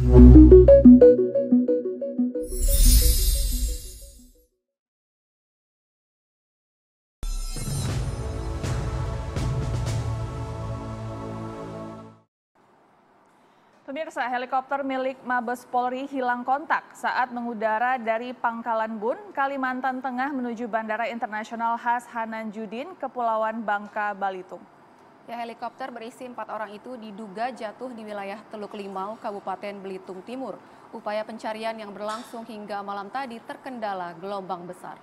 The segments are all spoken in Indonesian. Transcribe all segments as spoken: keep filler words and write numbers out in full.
Pemirsa, helikopter milik Mabes Polri hilang kontak saat mengudara dari Pangkalan Bun, Kalimantan Tengah menuju Bandara Internasional Has Hananjudin, Kepulauan Bangka, Belitung. Ya, helikopter berisi empat orang itu diduga jatuh di wilayah Teluk Limau, Kabupaten Belitung Timur. Upaya pencarian yang berlangsung hingga malam tadi terkendala gelombang besar.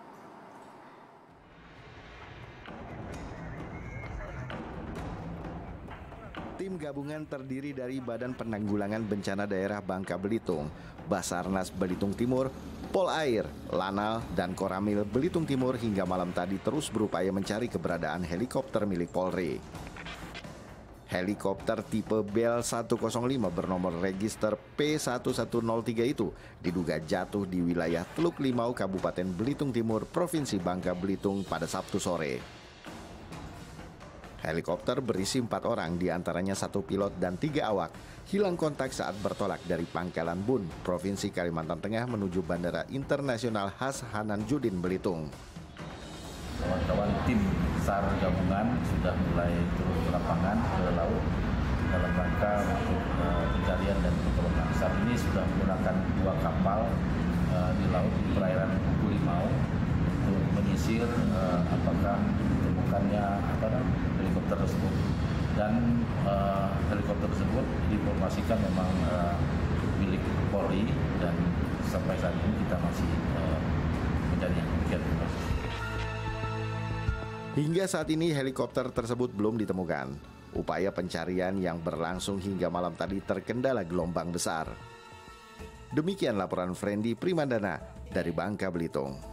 Tim gabungan terdiri dari Badan Penanggulangan Bencana Daerah Bangka Belitung, Basarnas Belitung Timur, Polair, Lanal, dan Koramil Belitung Timur hingga malam tadi terus berupaya mencari keberadaan helikopter milik Polri. Helikopter tipe Bell seratus lima bernomor register P satu satu nol tiga itu diduga jatuh di wilayah Teluk Limau, Kabupaten Belitung Timur, Provinsi Bangka Belitung pada Sabtu sore. Helikopter berisi empat orang, diantaranya satu pilot dan tiga awak, hilang kontak saat bertolak dari Pangkalan Bun, Provinsi Kalimantan Tengah menuju Bandara Internasional Has Hananjudin, Belitung. Kawan-kawan tim SAR gabungan sudah mulai turun ke lapangan ke laut dalam rangka untuk uh, pencarian dan pertolongan. Saat ini sudah menggunakan dua kapal uh, di laut di perairan Teluk Limau untuk menyisir uh, apakah ditemukannya apa helikopter tersebut, dan uh, helikopter tersebut diinformasikan memang uh, milik Polri, dan sampai saat ini kita masih uh, mencari. Hingga saat ini helikopter tersebut belum ditemukan. Upaya pencarian yang berlangsung hingga malam tadi terkendala gelombang besar. Demikian laporan Frendi Primandana dari Bangka Belitung.